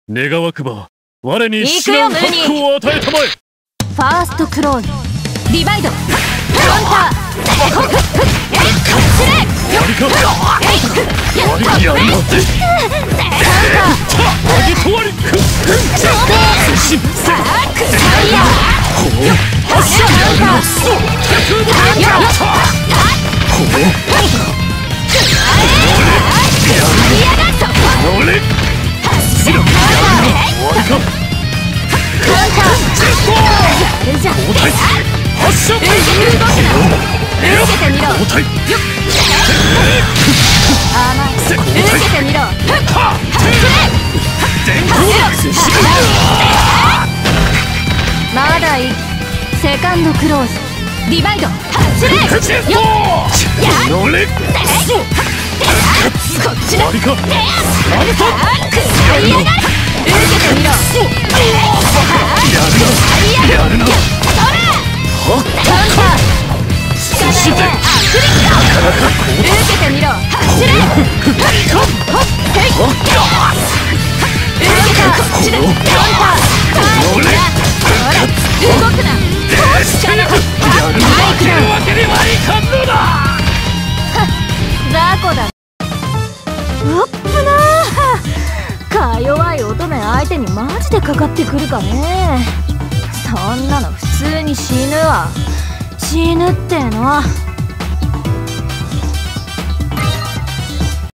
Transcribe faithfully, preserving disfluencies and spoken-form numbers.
願わくば我に行く至難よムーニー。 八苦を与えたまえ。 ファーストクロールディバイドカウンターホッフッフッえいスレイ終わりか。 えい終わりやるな。 カウンター上げとわり。 進さあクサイヤほう発射カウンターそう逆もやったほう俺終わりか終わりか。 やるじゃん交代発射。 動くな受けてみろ交代甘い受けてみろ全攻まだいいセカンドクローズディバイド発令勝ちよっ俺そうこっちだ終わりか。 くらいやがれ受けてみろそうやるなやるな。 それカウンター力でアクリット受けてみろ走れほっへい受けたこっちだカウンター俺ほら動くな力やるな。負けるわけにはいかんのだ。 雑魚だうっぷなーか弱い乙女相手にマジでかかってくるかね。そんなの普通に死ぬわ。死ぬってのは